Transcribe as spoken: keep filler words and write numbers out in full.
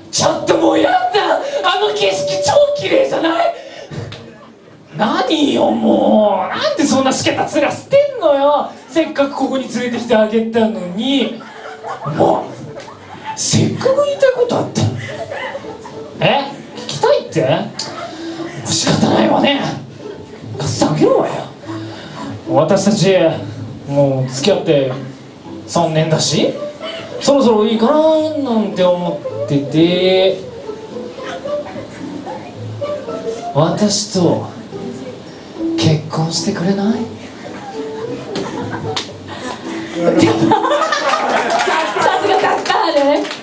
ちょっともうやだ、あの景色超綺麗じゃない？何よもう、なんでそんなしけた面してんのよ。せっかくここに連れてきてあげたのに。もうせっかく言いたいことあったの。え、聞きたいって？仕方ないわね。貸してあげろよ。私たちもう付き合ってさんねんだし、そろそろいいかななんて思ってて、私と結婚してくれない？ さすがカッタール。